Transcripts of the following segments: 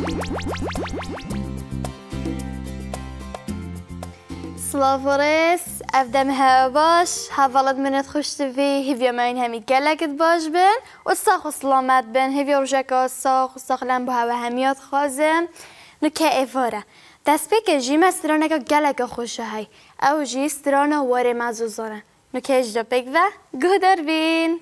سلافورس افدم ها باش حوالد منت خوشتوی هیویا ماین همی گلکت باش بن و ساخ و سلامت بن هیویا روژکا ساخ و ساخ لن بو هوا همیات خوازم نو که ایواره دست بکه جیم استرانه که گلک خوشه های او جی استرانه واره مزوزانه نو که اجدا بگوه گودر بین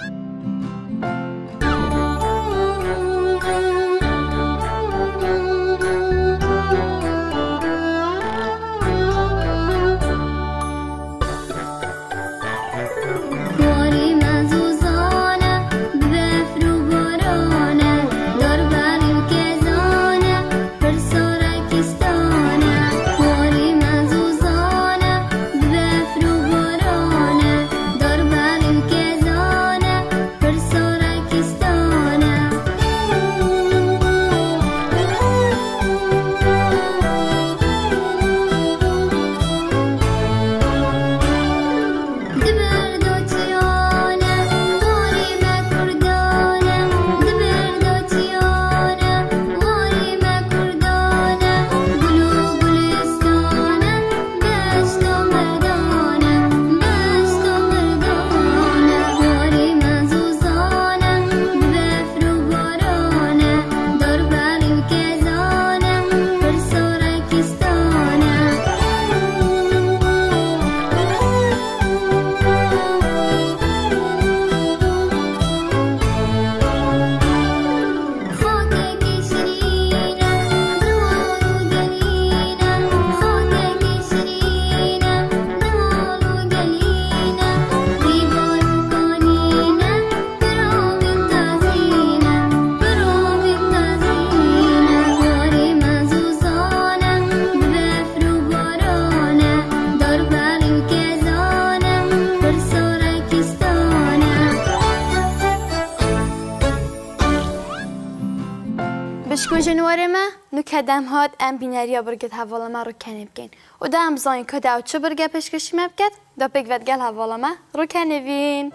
جنواری ما نکدم هات ام بینریا برگت حوالا ما رو کنیم کن و دام زاین کد او چه برگه پیشکشی مبکت دا بگوید گل حوالا ما رو کنیم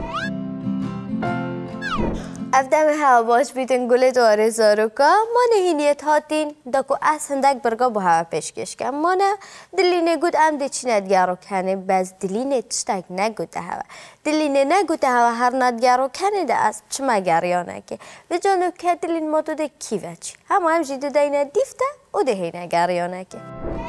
افدم ها باش بیتن گل دواره زاروکا ما نهینیت هاتین داکو از هندک برگا با هوا پیشکش کن ما نه دلینه گود ام دی چی ندگارو کنه بس دلینه تشتاک نگود هوا دلینه نگود هوا هر ندگارو کنه ده از چه مگریانه که به جانو که دلین ما تو ده کی وچی هم جیدو دینه دیفته و ده هی نگریانه که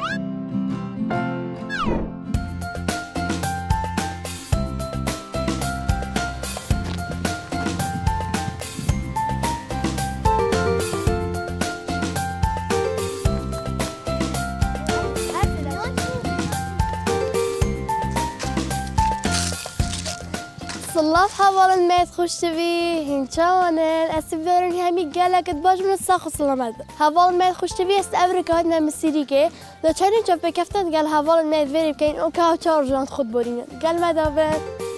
صلاف حوالن ميت خوشتوي هنشانن اسبرن همي قالك باش من الساخ سلامت حوالن ميت خوشتوي است امريكا هدنا مسيريكي لو چنین جا بكفتن قال حوالن ميت فيري بكين او كاو چارجان خود بورين قال مدابن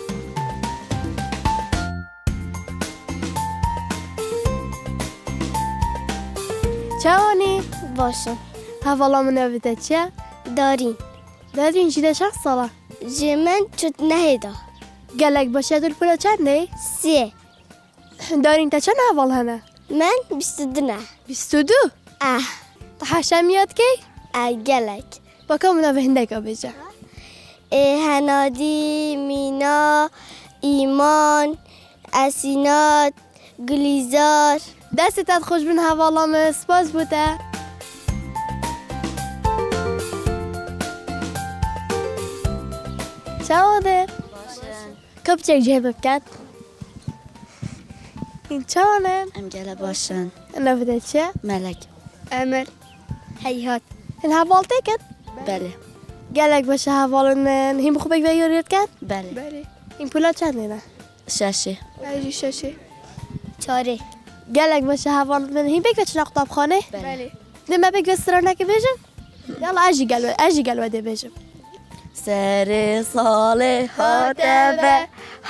چاوني باشم حوالا من نویده چه؟ دارین جیده چند ساله؟ من چود نهیده قالك باشه دول پولا چنده؟ 3 دارین تا چند حوال هنه؟ من 22 22؟ تحاشا میاد کی؟ قالك با که منو به هنده که بجه؟ هنادی، مینا، ایمان، اسینات، گلیزار دستت خوش بین حوالام سپاس بوده چاوده؟ کب چک جهه بکد؟ این چانه؟ امگله باشن نویده چه؟ ملک امر حیات این حوال تکد؟ بله گلک باشه حوالن هم خوب بگوی یوریت کد؟ بله این پولا چنده نه؟ 6 ایجی 6 4 گلک باشه حوالن هم بگوی چه نقطاب خانه؟ بله دم بگوی سرانه که بیجم؟ یالا اجی گلوه ده بیجم سر سال هاتفه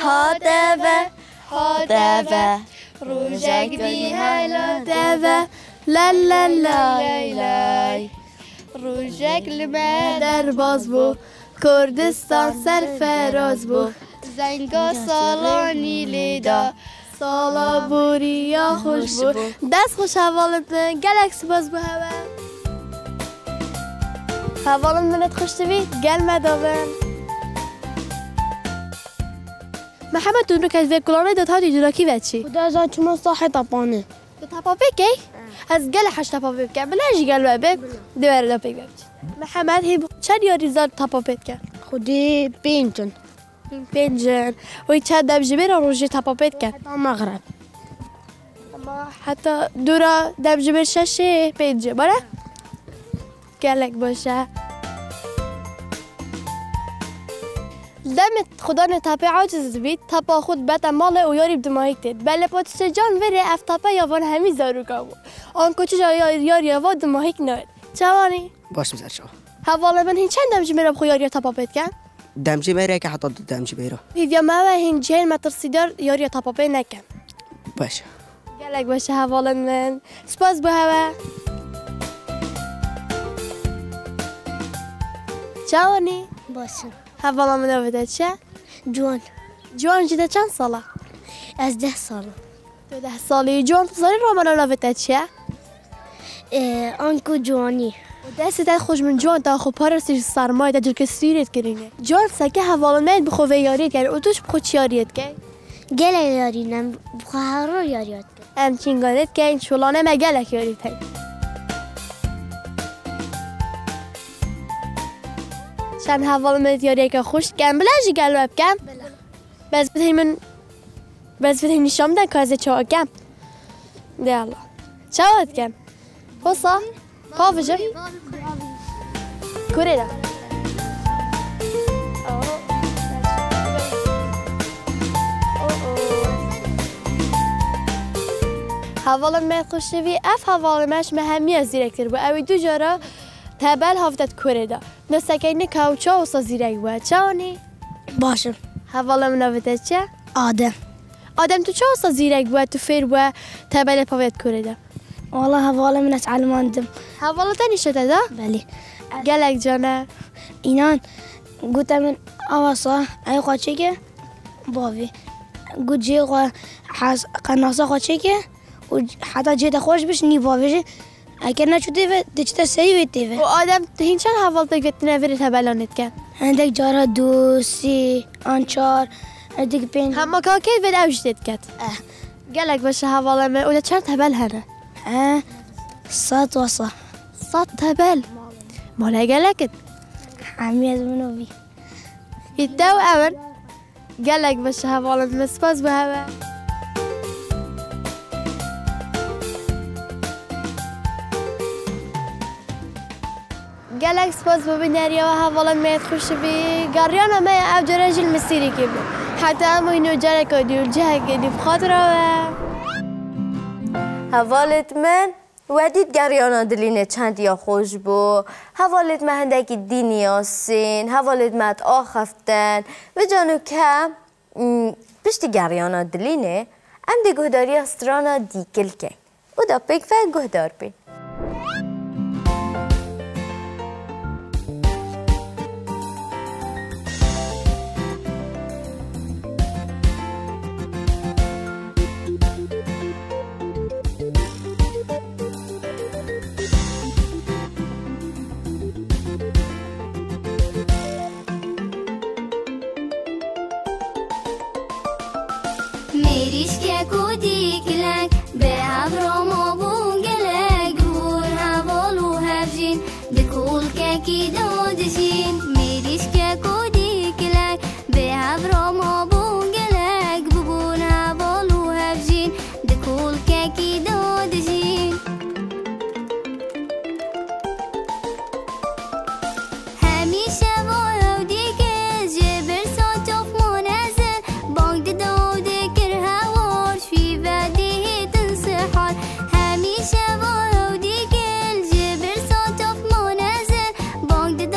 روژک دی هلا دوه لا لا لای لای روژک لمه در باز بو کردستان سر فراز بو زنگا سالانی لیدا سالا بوریا خوش بود دست خوش حوالت من گلک سپاس بو هوا حوالت منت خوش تبی گل مدابن محمد تو نکت وی کلانه داد هاتی جراکی وچی خدا ازان چما صاحی طبانه تو تپا بکی از گل حش تپا بکن بلنجی گل بک دوار دا بک محمد هی چند یاری زار تپا بکن خودی پینچن پنجن وی چند دم جبیر روزی تپا بکن تا مغرب اما حتی دورا دم جبیر ششه پنجه باره گلک باشه دمت خدا نتابع عاجز بید تابا خود بات ماله و یاری بدماهی کتید بله پاتش جان وره اف تابا یوان همی زارو کامو آن کوچه یاری یوان دماهی کنید جوانی باش مزار شو حواله من هین چند دمجی میرم خو یاری تابا بید کن دمجي بيرا كي حطوا دمجي بيرا ویدیو ما هین جهل مترسیدار یاری تابا بید نکن باش گلک باشه حواله من سپاس بو هوا جوانی باشم حواله من آویده چه؟ جوان جده چند ساله؟ از 10 ساله 12 سالی جوان زاری رو من آویده چه؟ آنکو جوانی دستت خوش من جوان تا خو پارسیش سرمایه تا که سیرت کرینه جوان سکه حوالمت بخو یاریت کرد و توش بخو چیاریت کرد گل یاری نم بخواه رو یاریات کرد ام چینگانت کرد شلانه مگلک یاریت کرد چند حوالمت یاری که خوش کن بلنجی گلو کم بس بدهی نشام دن که از چه کم ده الله چه وقت کم حسا قافه جا کوره دا حوالا من خوش شوی اف حوالا مش مهمی از زیرکتر بود اوی دو جارا تبل هفتت کوره دا نسکینه کوچا و سا زیرک بود چه آنی؟ باشم حوالا من آویده چه؟ آدم تو چه سا زیرک بود تو فیر بود تبل پاویت کوره دا؟ والله حواله من اتعلماندم حوالا تنی شده دا؟ بله گلک جانه اینان گوته من آواسا ای قاچه که باوی گوت جی قناصا قاچه که و حتی جیده خوش بش نی باوی اگر نشده و دچتا سری ویده و آدم هین چند حوال تگویت نویره تبلانت کن؟ هندک جارا 2 3 4 دیگه 5 همه که وید اوجدت کت گلک باشه حوالا من او چند تبل هنه؟ 100 وصا 100 تبل مالا گلکت عمي منوبي يتداو أمر قالك باش هوالا مسباس بهوا قالك سباس ببناريا وهوالا ما يتخش بي قريانا ما أبجر رجل مسيري كيبو حتى أمو إنو جارك ودي والجهة كدي بخاطره حوالت من ودید گریانا دلینه چند یا خوش بو حوالت من هندکی دینی آسین حوالت من آخفتن و جانو که پشت گریانا دلینه ام دی گهداری استرانا دیکل که او دا پیک و گهدار بین همیشه با دیگل جبر ساتف منازل بانگ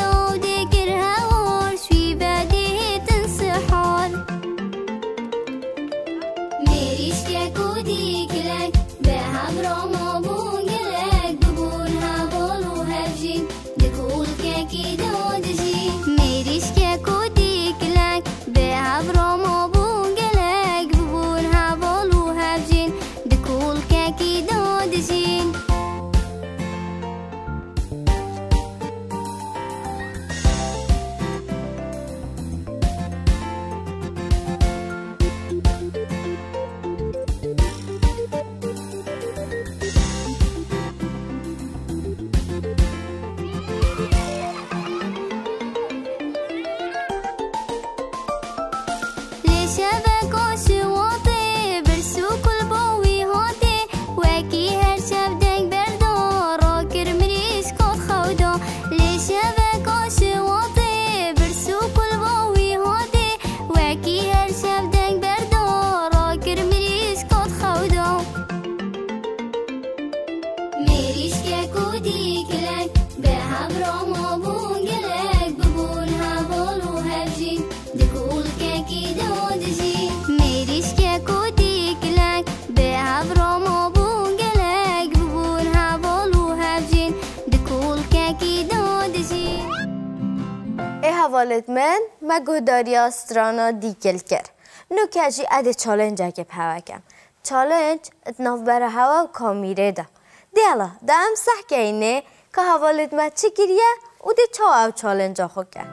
ميريش كاكو ديكلك بها برامو بونجلك ببونها بولو هفجين دكول كاكي دودجي ميريش كاكو ديكلك بها برامو بونجلك ببونها بولو هفجين دكول كاكي دودجي حوالت من گهداری استرانا دیگل کرد. نو کجی اده چالنج اگه پاوکم. چالنج اتناف بره هوا و کامیره ده. دیالا دام صح که اینه که حوالت من چی گریه و ده چا او چالنج آخو کرد.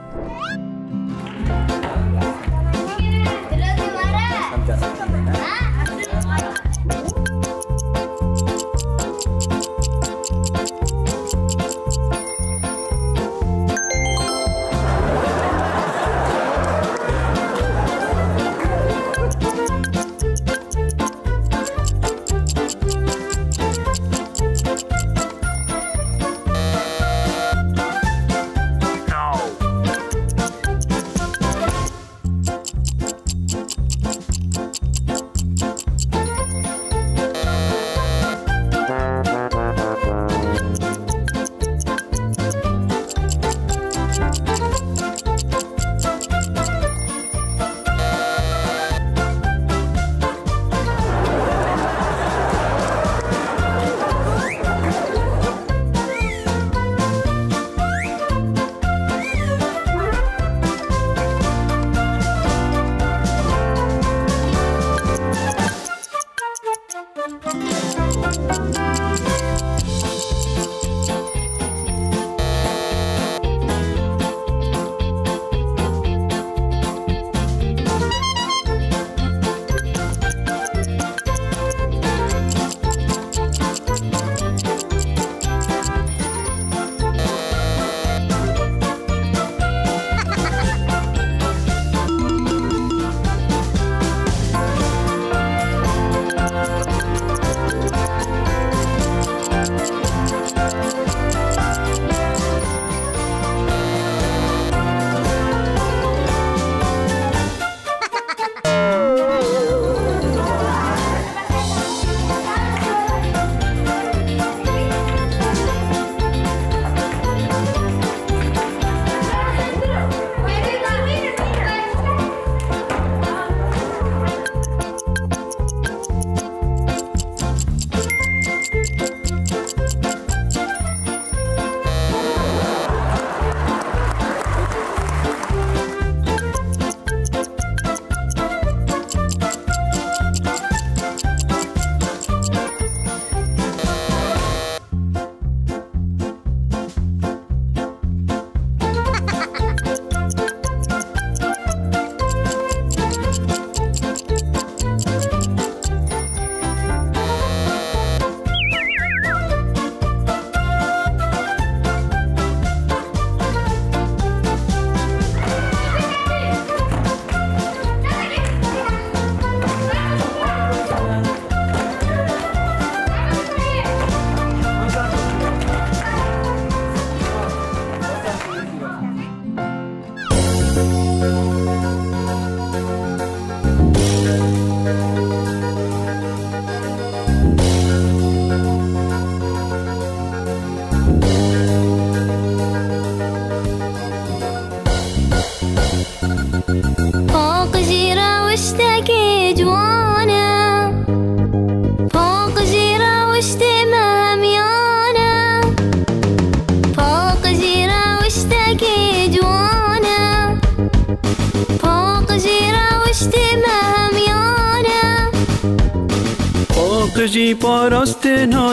قجی پاراست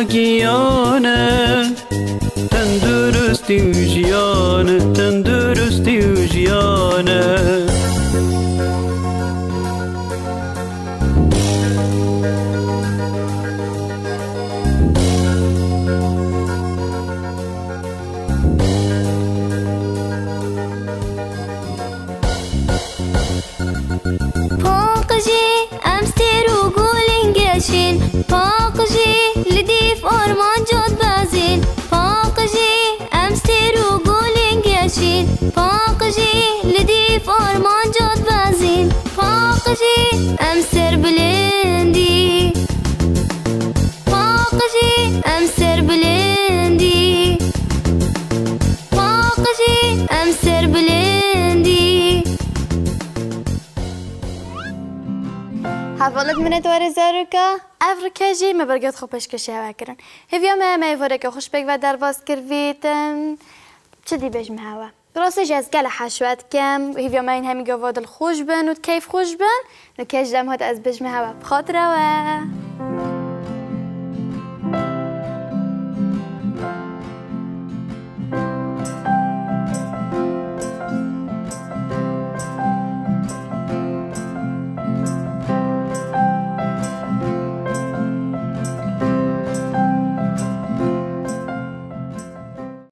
ناگیانه تندرستی و جیانه تندرستی و جیانه پاقجی لدیف آرمان جاد بازین پاقجی امستر و گولنگشین پاقجی لدیف آرمان جاد بازین پاقجی امستر بلندی پاقجی امستر بلندی من دوار زاروکا افریقایی ما برگرد خوبش کشی هوا کردن هفیا ما یفرق خوش بگ و درباز کردن چه دی بجم هوا راستش از گل حشوت کم هفیا ما این همی گواد الخوش بن و کیف خوش بن نکش دم هات از بجم هوا بخاطر و